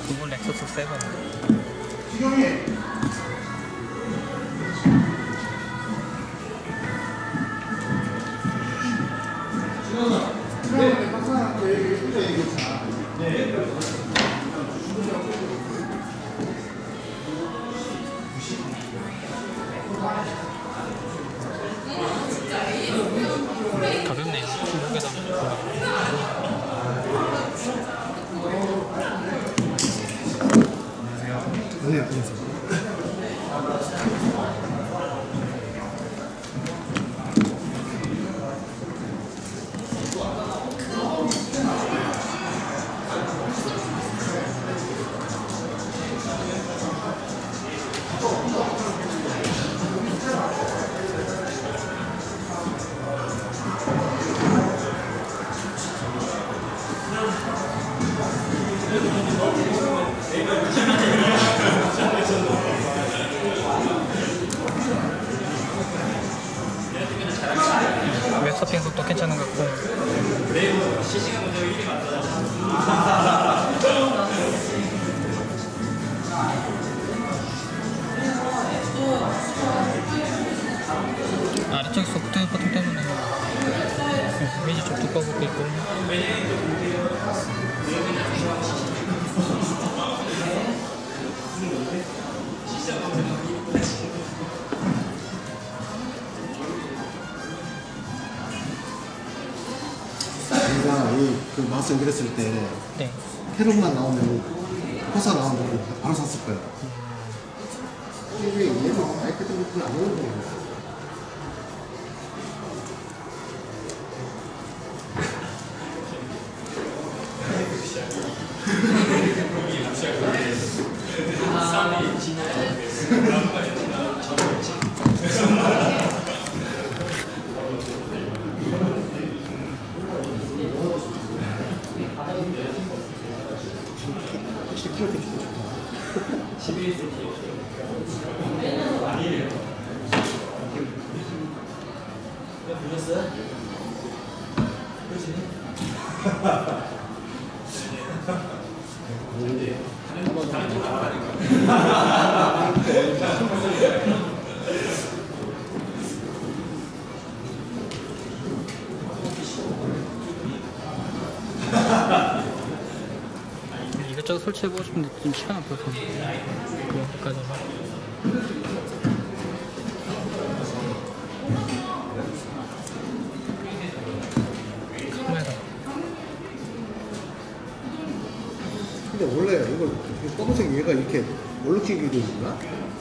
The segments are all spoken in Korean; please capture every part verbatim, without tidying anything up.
그건 렉서스 세븐. 지경이. 지경아, 지경이 박사한테 얘기했죠, 얘기했잖아. 네. 가볍네요. 무게다. 네, 안녕하세요. 웹서핑 속도 괜찮은 것 같고. 아래쪽 속도 버튼 때문에 왠지 좀 두꺼워 보이고. 제가 이그 마우스 연결했을 때 네. 캐럿만 나오면 호사 나오면 바로 샀을 거예요. 이게 얘는 아이패드 부분 안 오는 거예요. 확실히 키울 때 좋다. 이것저것 설치해보고 싶은데 좀 시간 없어서 그거까지. 카메라. 근데 원래 이거 검은색 얘가 이렇게 올라키기도 있나?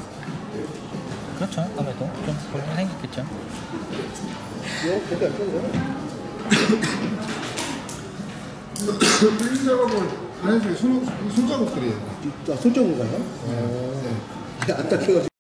그렇죠. 아무래도 좀 볼륨이 생겼겠죠. 이거 되게 안 좋은데? 플린 작업을 안해서 손, 손자국들이에요. 아, 손자국인가요? 네. 안 닦여가지고.